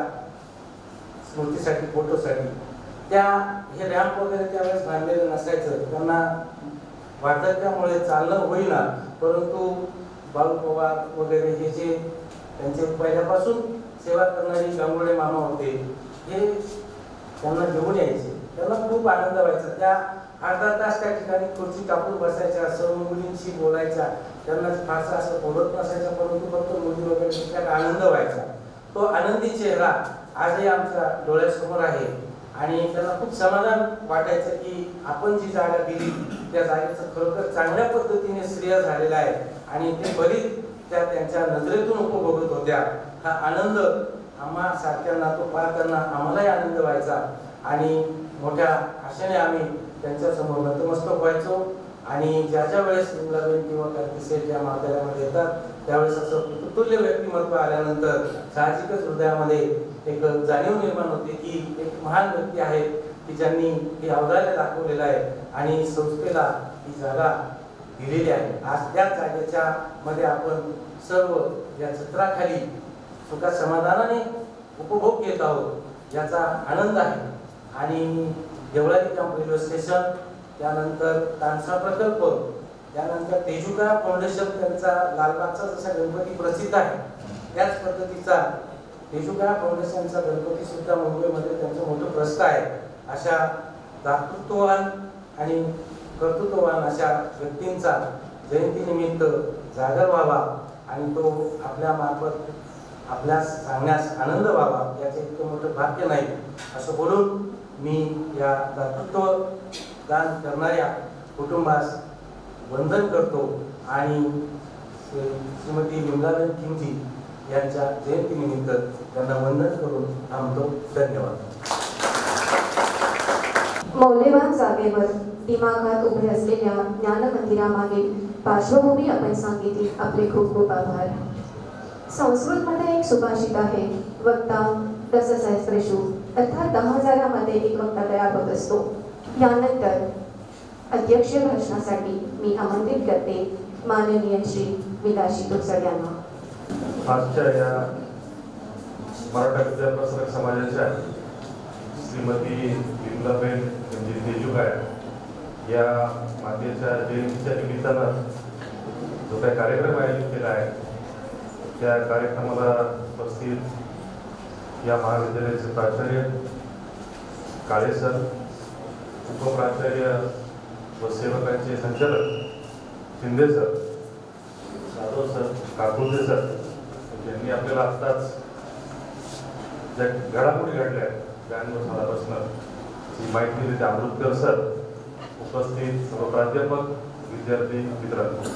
स्मृतीसाठी फोटोसाठी, त्या हे रॅम्प वगैरे त्यावेळेस बांधलेलं नसायचं. त्यांना वार्धक्यामुळे चालणं होईना, परंतु बाळू पवार वगैरे हे जे त्यांचे पहिल्यापासून सेवा करणारे गांगुळे मामा होते हे त्यांना घेऊन यायचे. त्यांना खूप आनंद व्हायचा. त्या अर्धा तास त्या ठिकाणी खुर्ची टाकून बसायच्या, सर्व मुलींशी बोलायच्या. त्यांना फारसा असं बोलत नसायचं, परंतु फक्त मुली वगैरे त्यात आनंद व्हायचा. तो आनंदी चेहरा आजही आमच्या डोळ्यासमोर आहे आणि त्यांना खूप समाधान वाटायचं की आपण जी जागा दिली त्या जागेचं खरोखर चांगल्या पद्धतीने श्रेय झालेलं आहे आणि ते बरीच त्या त्यांच्या नजरेतून उपभोगत होत्या. हा आनंद आम्हा सारख्यांना तो पाहताना आम्हालाही आनंद व्हायचा आणि मोठ्या आशेने आम्ही त्यांच्या समोर नतमस्तक व्हायचो. आणि ज्या ज्या वेळेस विमलाबेन किंवा कांती शेठ या महाविद्यालयामध्ये येतात त्यावेळेस असं तुल्य व्यक्तिमत्व आल्यानंतर साहजिकच हृदयामध्ये एक जाणीव निर्माण होते की एक महान व्यक्ती आहे की ज्यांनी हे अवदार्य दाखवलेलं आहे आणि संस्थेला ही जागा दिलेली आहे. आज त्या जागेच्या मध्ये आपण सर्व या छत्राखाली सुखा समाधानाने उपभोग घेत आहोत याचा आनंद आहे. आणि देवळाली कॅम्प रेल्वे स्टेशन, त्यानंतर तानसा प्रकल्प, त्यानंतर तेजुकाया फाउंडेशन, त्यांचा लालबागचा जसा गणपती प्रसिद्ध आहे त्याच पद्धतीचा तेजुकाया फाउंडेशनचा गणपती सुद्धा मुंबईमध्ये त्यांचं मोठं प्रस्थ आहे. अशा दातृत्ववान आणि कर्तृत्ववान अशा व्यक्तींचा जयंतीनिमित्त जागर व्हावा आणि तो आपल्या मार्फत आपल्या सांगण्यास आनंद व्हावा याचे इतकं मोठं भाग्य नाही असं बोलून मी या दातृत्व दान करणाऱ्या कुटुंबास वंदन करतो आणि श्रीमती विमलाबेन खिमजी यांच्या जयंतीनिमित्त त्यांना वंदन करून थांबतो. धन्यवाद. मौल्यवान जागेवर दिमागात उभे असलेल्या ज्ञान मंदिरामागील पार्श्वभूमी आपण सांगितली. आपले खूप खूप आभार. संस्कृतमध्ये एक सुभाषित आहे, वक्ता दशसहस्रेषु, अर्थात दहा हजारामध्ये एक वक्ता तयार होत असतो. यानंतर अध्यक्षीय भाषणासाठी मी आमंत्रित करते माननीय श्री विलास तुरजड यांना. आजच्या या मराठा विद्याप्रसारक समाजाच्या श्रीमती विमलाबेन म्हणजे तेजुकाया या मातेच्या जयंतीच्या निमित्तानं जो काही कार्यक्रम आयोजित केला आहे त्या कार्यक्रमाला उपस्थित या महाविद्यालयाचे प्राचार्य काळे सर, उपप्राचार्य व सेवकांचे संचालक Shinde sir, Jadhav sir, Kakulte sir यांनी आपल्याला आत्ताच ज्या घडामोडी घडल्या ब्याण्णव सालापासून ही माहिती दिली. अमृतकर सर, उपस्थित सर्व प्राध्यापक, विद्यार्थी मित्रांनो,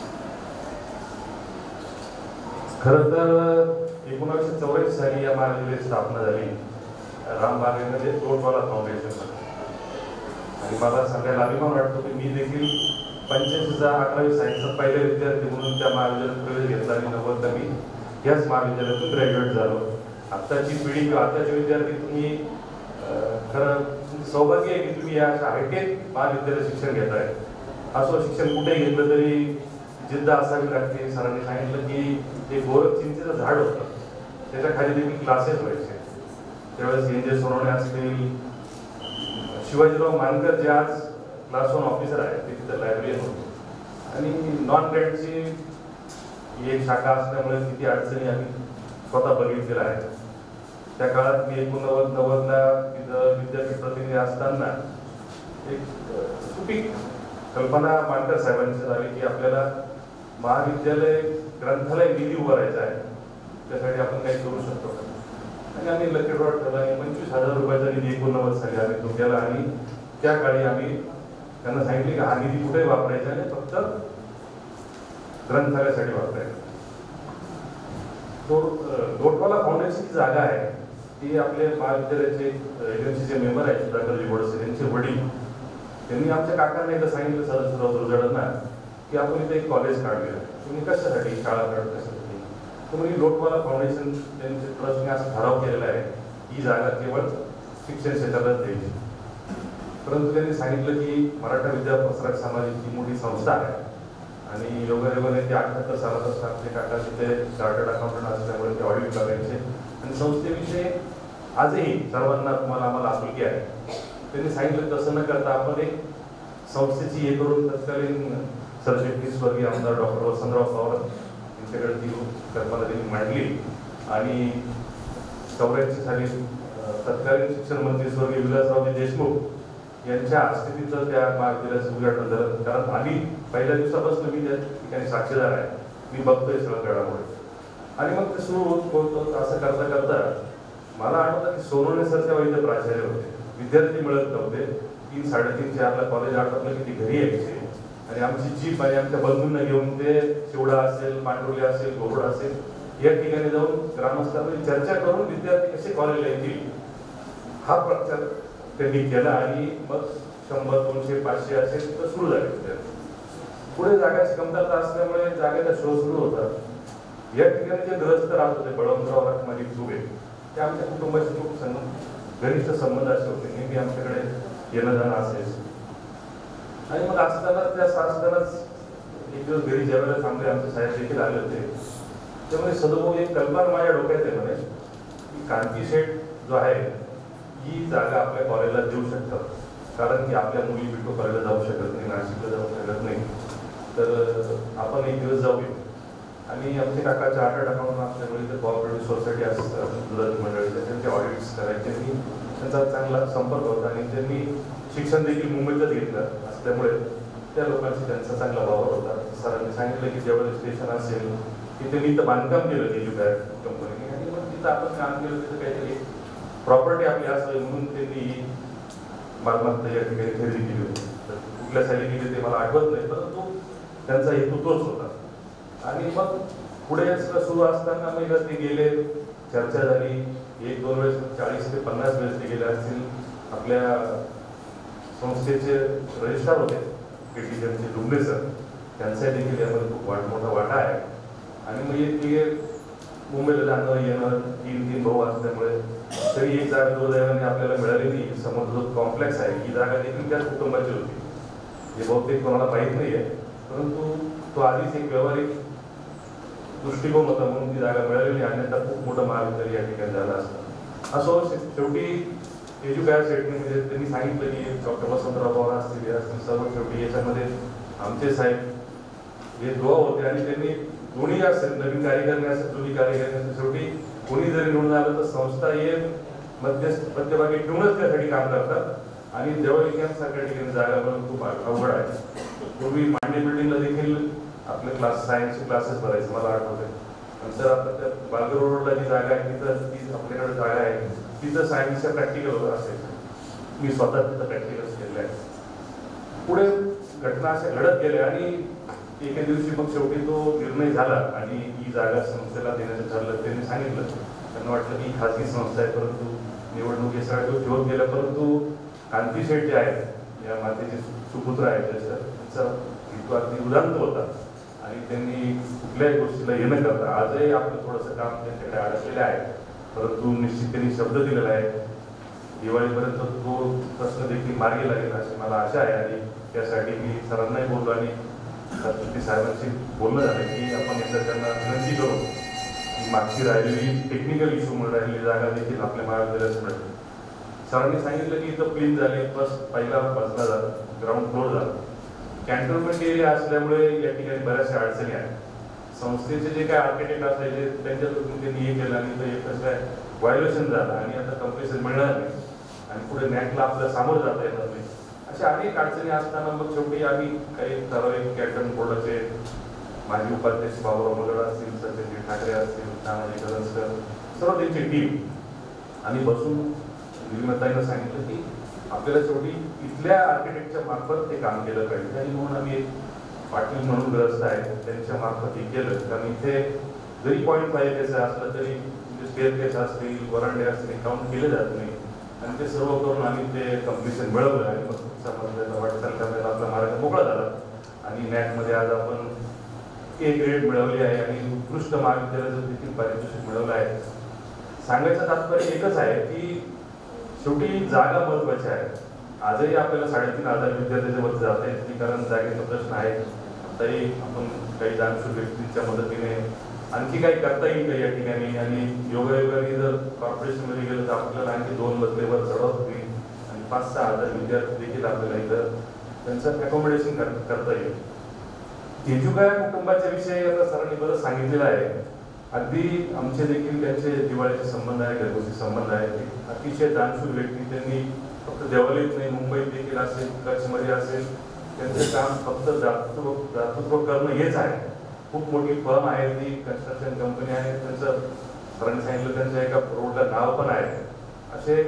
खरं तर एकोणावीसशे चौऱ्याऐंशी साली या महाविद्यालयाची स्थापना झाली रामबागेमध्ये तोडवाला फाउंडेशन. आणि मला सांगायला अभिमान वाटतो की मी देखील पंच्याऐंशीचा अकरावी सायन्सचा पहिला विद्यार्थी म्हणून त्या महाविद्यालयात प्रवेश घेतला आणि नव्वदला मी याच महाविद्यालयातून ग्रॅज्युएट झालो. आत्ताची पिढी किंवा आत्ताचे विद्यार्थी तुम्ही खरं सौभाग्य आहे की तुम्ही या अशा हायटेक महाविद्यालय शिक्षण घेताय. असं शिक्षण कुठेही घेतलं तरी जिद्द असावी लागते. सरांनी सांगितलं की ते गोरख चिंचेचं झाड होतं, त्याच्या खाली देखील क्लासेस व्हायचे. त्यावेळेस एन जे सोनवणे असतील, शिवाजीराव मानकर जे आज क्लास वन ऑफिसर आहे ते तिथं लायब्ररीयन होते. आणि नॉन ग्रॅडची एक शाखा असल्यामुळे किती अडचणी आम्ही स्वतः बघितलेल्या आहेत. त्या काळात मी एकोणनव्वद नव्वदला तिथं विद्यापीठ प्रतिनिधी असताना एक सुपीक कल्पना मानकर साहेबांची झाली की आपल्याला महाविद्यालय ग्रंथालय निधी उभारायचा आहे, त्यासाठी आपण काही करू शकतो. आणि आम्ही लकी ड्रॉ ठेवला आणि पंचवीस हजार रुपयाचा निधी एकोणनव्वद साली आम्ही तो केला. आणि त्या काळी आम्ही त्यांना सांगितले की हा निधी कुठे वापरायचा आणि फक्त ग्रंथालयासाठी वापरायचा. तो दोटवाला फाउंडेशनची जागा आहे ती आपले महाविद्यालयाचे एजन्सीचे मेंबर आहेत सुधाकरजी गोडसे, त्यांचे वडील, त्यांनी आमच्या काकांना एकदा सांगितलं सदस्यराव दुर्जडांना की आपण इथे एक कॉलेज काढलेलं आहे, तुम्ही कशासाठी शाळा काढत कशासाठी. तुम्ही लोटवाला फाउंडेशन त्यांचे ट्रस्टने असा ठराव केलेला आहे ही जागा केवळ शिक्षण क्षेत्रालाच द्यायची. परंतु त्यांनी सांगितलं की मराठा विद्यापसरक समाज ही मोठी संस्था आहे आणि योगायोगाने ते अठ्याहत्तर सालापासून आपले काका तिथे चार्टर्ड अकाउंटंट असल्यामुळे ते ऑडिट करायचे. आणि संस्थेविषयी आजही सर्वांना तुम्हाला आम्हाला आपुलकी आहे. त्यांनी सांगितलं तसं न करता आपण एक संस्थेची हे करून तत्कालीन सरचिटणीस स्वर्गीय आमदार डॉक्टर वसंतराव पवार यांच्याकडे ती कल्पना त्यांनी मांडली. आणि चौऱ्याऐंशी साली तत्कालीन शिक्षण मंत्री स्वर्गीय विलासरावजी देशमुख यांच्या स्थितीचं त्या महाविद्यालयाचं उद्घाटन झालं. कारण आम्ही पहिल्या दिवसापासून मी त्या ठिकाणी साक्षीदार आहे, मी बघतोय सगळं घडामोडी. आणि मग ते सुरू होत होत असं करता करता मला आठवतं की सोनवणे सर तेव्हा इथे प्राचार्य होते, विद्यार्थी मिळत नव्हते. तीन साडेतीन चारला कॉलेज आटपलं की ती घरी यायचे आणि आमची जीप आणि आमच्या बंधूंना घेऊन ते शिवडा असेल, पांडुर्ली असेल, घोरडा असेल या ठिकाणी जाऊन ग्रामस्थांमध्ये चर्चा करून विद्यार्थी कसे कॉलेजला येतील हा प्रचार त्यांनी केला. आणि मग शंभर दोनशे पाचशे असेल तर सुरू झाले विद्यार्थी. पुढे जागाची कमतरता असल्यामुळे जागेचा शोध सुरू होता. या ठिकाणी जे ग्रस्त राहत होते बळवंतराव रखमाजी दुबे ते आमच्या कुटुंबाशी खूप घनिष्ठ संबंध असे होते, नेहमी आमच्याकडे येणं जाणं असायचं. आणि मग असताना त्या असतानाच एक दिवस घरी ज्यावेळेला थांबले आमचे साहेब देखील आले होते, त्यामुळे सदभाऊ एक कल्पना माझ्या डोक्यात आहे म्हणे की कांती शेठ जो आहे ही जागा आपल्या कॉलेजला देऊ शकतात, कारण की आपल्या मुली बिटो कॉलेजला जाऊ शकत नाही, नाशिकला जाऊ शकत नाही, तर आपण एक दिवस जाऊया. आणि आमचे काका चार्टर्ड अकाउंटंट असल्यामुळे ते कोऑपरेटिव्ह सोसायटी असतात दुधाची मंडळीच्या, त्यांचे ऑडिट्स करायचे. मी त्यांचा चांगला संपर्क होता आणि त्यांनी शिक्षण देखील मुंबईतच घेतलं असल्यामुळे त्या लोकांशी त्यांचा चांगला वावर होता. सरांनी सांगितलं की जेवढं स्टेशन असेल तिथे मी इथं बांधकाम केलं तेजुकाय कंपनीने आणि मग तिथं आपण काम केलं तिथं काहीतरी प्रॉपर्टी आपली असावी म्हणून त्यांनी ही मालमत्ता या ठिकाणी खरेदी केली होती. तर कुठल्या साली केली ते मला आठवत नाही, परंतु त्यांचा हेतू तोच होता. आणि मग पुढे सुरू असताना मग ते गेले, चर्चा झाली, एक दोन वेळेस चाळीस ते पन्नास वेळेस ते गेले असतील. आपल्या संस्थेचे रजिस्ट्रार होते केटीजनचे डुंबे सर, त्यांचा देखील यामध्ये खूप वाट मोठा वाटा आहे. आणि मग ते मुंबईला जाणं येणं, तीन तीन भाऊ असल्यामुळे तरी एक जागा दुर्दैवाने आपल्याला मिळाली नाही. समोर जो कॉम्प्लेक्स आहे ही जागा देखील त्याच कुटुंबाची होती, हे बहुतेक कोणाला माहीत नाही आहे, परंतु तो आधीच एक व्यावहारिक दृष्टिकोन होता म्हणून ती जागा मिळाली नाही. अन्यथा खूप मोठं महाविद्यालय या ठिकाणी झालं असतं. असं शेवटी एज्युकायर सेटमध्ये त्यांनी सांगितलं की डॉक्टर वसंतराव पवार असतील असतील सर्व शेवटी याच्यामध्ये आमचे साहेब हे दुवा होते आणि त्यांनी दोन्ही असेल नवीन कार्यकारिणी असेल जुनी कार्यकारिणी असेल शेवटी कोणी जरी निवडून आलं तर संस्था हे मध्यस्थ मध्यभागी ठेवूनच त्यासाठी काम करतात. आणि देवळी कॅम्प सारख्या ठिकाणी जागा पण खूप अवघड आहे. पूर्वी मांडे बिल्डिंगला देखील आपले क्लास सायन्सचे क्लासेस भरायचे मला आठवते. नंतर आता त्या बागर रोडला जी जागा आहे तिथं ती आपल्याकडे जागा आहे तिथं सायन्सच्या प्रॅक्टिकल असायचं. मी स्वतः तिथं प्रॅक्टिकल्स केलेलं आहे. पुढे घटना अशा घडत गेल्या आणि एके दिवशी मग शेवटी तो निर्णय झाला आणि ही जागा संस्थेला देण्याचं ठरलं. त्यांनी सांगितलं, त्यांना वाटलं की खाजगी संस्था आहे, परंतु निवडणुकी सगळ्या गोष्टी होत गेल्या. परंतु कांती शेठ जे आहेत या मातेचे सुपुत्र आहेत त्यांचा हेतू अगदी उदांत होता आणि त्यांनी कुठल्याही गोष्टीला हे न करता आजही आपलं थोडंसं काम त्यांच्याकडे अडकलेलं आहे. परंतु निश्चित त्यांनी शब्द दिलेला आहे दिवाळीपर्यंत तो प्रश्न देखील मार्गी लागेल अशी मला आशा आहे. आणि त्यासाठी मी सरांनाही बोललो आणि राष्ट्रपती साहेबांशी बोलणं झालं की आपण एकदा त्यांना विनंती करू की मागची राहिलेली टेक्निकल इश्यू म्हणून राहिलेली जागा देखील आपल्या महाविद्यालयात मिळते. सरांनी सांगितलं की इथं प्लीन झाली, फर्स्ट पहिला मजला झाला, ग्राउंड फ्लोर झाला. कॅन्टोन्मेंट एरिया असल्यामुळे या ठिकाणी बऱ्याचशा अडचणी आहेत. संस्थेचे जे काय आर्किटेक्ट असायचे त्यांच्यातून त्यांनी हे केलं आणि इथं एकच काय व्हायोलेशन झालं आणि आता कंप्लेशन मिळणार नाही आणि पुढे नॅटला आपल्याला सामोरं जाता येणार नाही. अशा अनेक अडचणी असताना मग शेवटी आम्ही काही ठराविक कॅन्टन बोर्डाचे माजी उपाध्यक्ष बाबूराव मगड असतील, सचिनजी ठाकरे असतील, तानाजी करंजकर, सर्व त्यांची टीम आम्ही बसून निर्मात्यांना सांगितलं की आपल्याला शेवटी इथल्या आर्किटेक्टच्या मार्फत ते काम केलं पाहिजे. आणि म्हणून आम्ही एक पाटील म्हणून ग्रस्त आहे त्यांच्या मार्फत हे केलं. कारण इथे जरी पॉईंट फाईव्ह केस असलं तरी स्टेअर केस असतील, वरांडे असतील काउंट केले जात नाही आणि ते सर्व करून आम्ही ते कम्प्लिशन मिळवलं आणि मग समजलं वाटचाल करण्याला आपला मार्ग मोकळा झाला. आणि नॅटमध्ये आज आपण ए ग्रेड मिळवली आहे आणि उत्कृष्ट महाविद्यालयाचं देखील पारितोषिक मिळवलं आहे. सांगायचं तात्पर्य एकच आहे की शेवटी जागा महत्वाची आहे. आजही आपल्याला साडेतीन हजार विद्यार्थ्याच्या वरती जात आहेत की कारण जागेचा प्रश्न आहे. आताही आपण काही दानशूर व्यक्तींच्या मदतीने आणखी काही करता येईल का या ठिकाणी आणि योगायोगाने जर कॉर्पोरेशनमध्ये गेलं तर आपल्याला आणखी दोन मजलेवर चढवत होईल आणि पाच सहा हजार विद्यार्थी देखील आपल्याला इथं त्यांचं अकोमोडेशन कर करता येईल. तेजुकाया कुटुंबाच्या विषयी आता सरांनी बरंच सांगितलेलं आहे. अगदी आमचे देखील त्यांचे दिवाळीचे संबंध आहे, घरगुती संबंध आहे. अतिशय दानशूर व्यक्ती, त्यांनी फक्त देवालीत नाही मुंबईत देखील असेल, कच्छमध्ये असेल, त्यांचं काम फक्त दातृत्व दातृत्व करणं हेच आहे. खूप मोठी फर्म आहे, ती कन्स्ट्रक्शन कंपनी आहे. त्यांचं सरांनी सांगितलं त्यांच्या एका रोडला नाव पण आहे. असे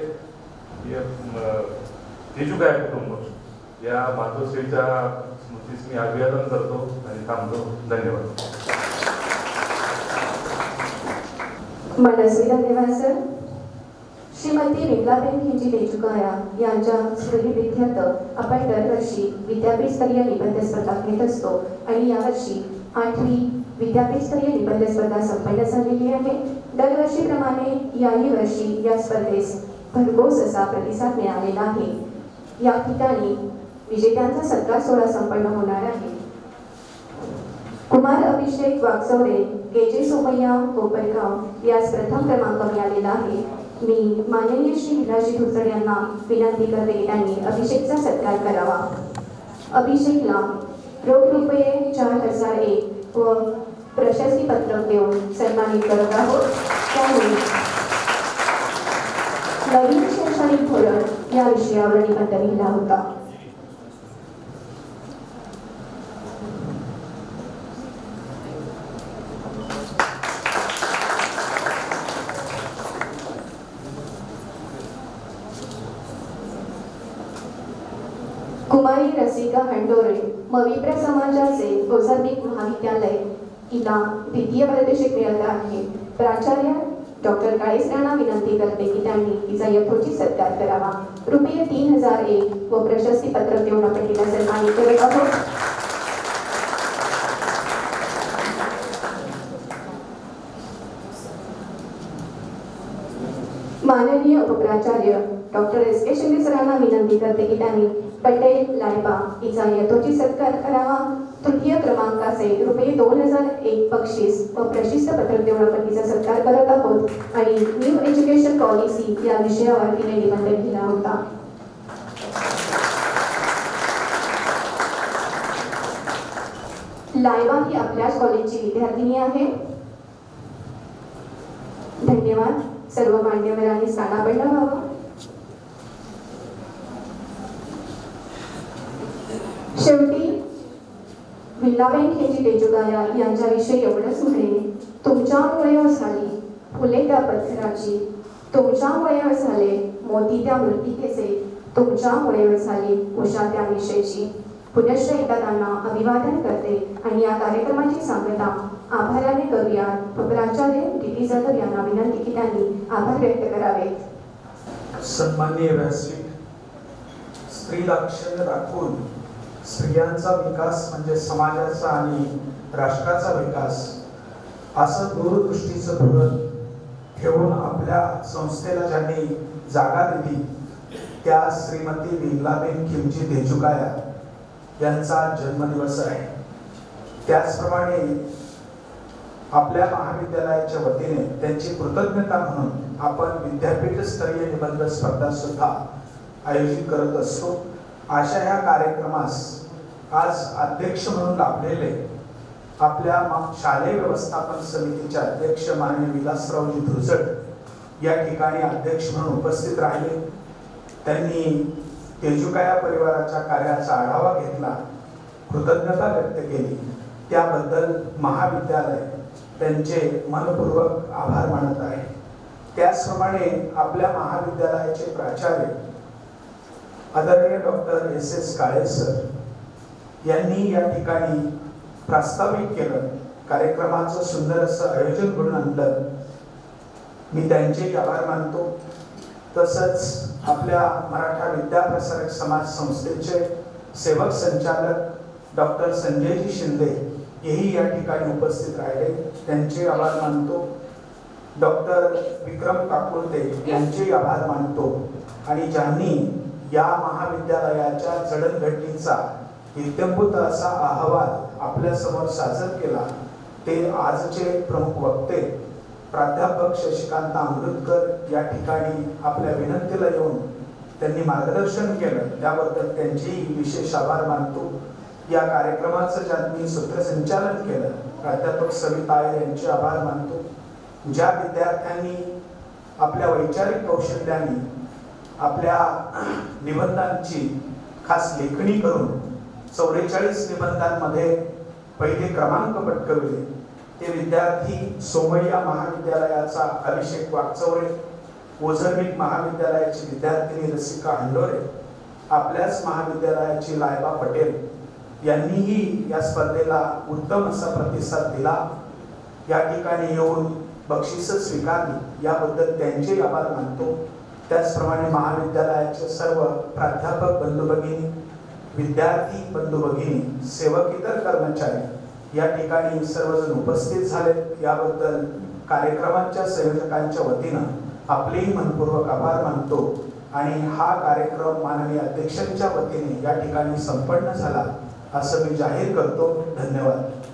तेजुकाया कुटुंब या मातोश्रीच्या स्मृतीस मी अभिवादन करतो आणि थांबतो. धन्यवाद. मनस्वी धन्यवाद सर. श्रीमती विमलाबेन हिंजी तेजुकाया यांच्या स्मृतिप्रित्यर्थ आपण दरवर्षी विद्यापीठस्तरीय निबंध स्पर्धा घेत असतो आणि यावर्षी आठवी विद्यापीठस्तरीय निबंध स्पर्धा संपन्न झालेली आहे. दरवर्षीप्रमाणे याही वर्षी या स्पर्धेस भरघोस असा प्रतिसाद मिळालेला आहे. या ठिकाणी विजेत्यांचा सत्कार सोहळा संपन्न होणार आहे. कुमार अभिषेक वागचौरे, केजे सोमय्या कोपरगाव यास प्रथम क्रमांक मिळालेला आहे. मी माननीय श्री विलासजी धुरचड यांना विनंती करते की त्यांनी अभिषेकचा सत्कार करावा. अभिषेकला रोख रुपये चार हजार एक व प्रशस्ती पत्रक देऊन सन्मानित करत आहोत. त्यामुळे नवीन शैक्षणिक धोरण या विषयावर निबंध लिहिला होता. कुमारी रसिका हंडोरे मविप्र समाजाचे कौसर्बिक महाविद्यालय हिला द्वितीय पारितोषिक मिळालं आहे. प्राचार्य डॉक्टर काळेस राणा विनंती करते की त्यांनी तिचा यथोचित सत्कार करावा. रुपये तीन हजार एक व प्रशस्ती पत्रक देऊन आपण तिला सन्मानित करत आहोत. माननीय उपप्राचार्य डॉक्टर एस के शिंदे सरांना विनंती करते की त्यांनी पटेल लायबा हिचा यथोचित सत्कार करावा. तृतीय क्रमांकाचे रुपये दोन हजार एक बक्षीस व प्रशस्त पत्रक देऊन आपण तिचा सत्कार करत आहोत आणि न्यू एज्युकेशन पॉलिसी या विषयावर तिने निबंध लिहिला होता. लायबा ही आपल्याच कॉलेजची विद्यार्थिनी आहे. धन्यवाद. सर्व मान्यवरांनी स्थानापन्न व्हावं. विल्लाबेन खिमजी तेजुकाया यांच्याविषयी एवढंच म्हणेन, तुमच्यामुळे झाली फुले त्या पत्थराची, तुमच्यामुळे झाले मोती त्या मृत्तिकेचे, तुमच्यामुळे झाली उषा त्या निशेची. पुनश्च एकदा त्यांना अभिवादन करते आणि या कार्यक्रमाची सांगता आभाराने करूया. प्राचार्य डी टी जाधव यांना विनंती की त्यांनी आभार व्यक्त करावेत. सन्माननीय व्यासपीठ, स्त्री लक्षण राखून स्त्रियांचा विकास म्हणजे समाजाचा आणि राष्ट्राचा विकास असं दूरदृष्टीचं धोरण ठेवून आपल्या संस्थेला ज्यांनी जागा दिली त्या श्रीमती विल्लाबेन खिमजी तेजुकाया यांचा जन्मदिवस आहे. त्याचप्रमाणे आपल्या महाविद्यालयाच्या वतीने त्यांची कृतज्ञता म्हणून आपण विद्यापीठ स्तरीय निबंध स्पर्धा सुद्धा आयोजित करत असतो. अशा ह्या कार्यक्रमास आज अध्यक्ष म्हणून लाभलेले आपल्या शालेय व्यवस्थापन समितीचे अध्यक्ष माननीय विलासरावजी धुरजड या ठिकाणी अध्यक्ष म्हणून उपस्थित राहिले. त्यांनी तेजुकाया परिवाराच्या कार्याचा आढावा घेतला, कृतज्ञता व्यक्त केली. त्याबद्दल महाविद्यालय त्यांचे मनपूर्वक आभार मानत आहे. त्याचप्रमाणे आपल्या महाविद्यालयाचे प्राचार्य आदरणीय doctor S S Kale sir यांनी या ठिकाणी प्रास्ताविक केलं, कार्यक्रमाचं सुंदर असं आयोजन घडून आणलं. मी त्यांचे आभार मानतो. तसंच आपल्या मराठा विद्याप्रसारक समाज संस्थेचे सेवक संचालक डॉक्टर संजयजी शिंदे हेही या ठिकाणी उपस्थित राहिले, त्यांचे आभार मानतो. डॉक्टर विक्रम काकुळते यांचे आभार मानतो. आणि ज्यांनी या महाविद्यालयाच्या जडणघडणीचा इत्यंभूत असा अहवाल आपल्या समोर सादर केला ते आजचे प्रमुख वक्ते प्राध्यापक शशिकांत अमृतकर या ठिकाणी आपल्या विनंतीला येऊन त्यांनी मार्गदर्शन केलं, त्याबद्दल त्यांचेही विशेष आभार मानतो. या कार्यक्रमाचं ज्यांनी सूत्रसंचालन केलं प्राध्यापक सविता यांचे आभार मानतो. ज्या विद्यार्थ्यांनी आपल्या वैचारिक कौशल्याने आपल्या निबंधांची खास लेखणी करून चौवेचाळीस निबंधांमध्ये पहिले क्रमांक पटकावले ते विद्यार्थी सोमय्या महाविद्यालयाचा अभिषेक वागचौरे, ओझरविक महाविद्यालयाची विद्यार्थिनी रसिका हंडोरे, आपल्याच महाविद्यालयाची लायबा पटेल यांनीही या स्पर्धेला उत्तम असा प्रतिसाद दिला. या ठिकाणी येऊन बक्षीस स्वीकारली, याबद्दल त्यांचे आभार मानतो. त्याचप्रमाणे महाविद्यालयाचे सर्व प्राध्यापक बंधू भगिनी, विद्यार्थी बंधू भगिनी, सेवक इतर कर्मचारी या ठिकाणी सर्वजण उपस्थित झाले, याबद्दल कार्यक्रमाच्या संयोजकांच्या वतीनं आपलेही मनपूर्वक आभार मानतो. आणि हा कार्यक्रम माननीय अध्यक्षांच्या वतीने या ठिकाणी संपन्न झाला असं मी जाहीर करतो. धन्यवाद.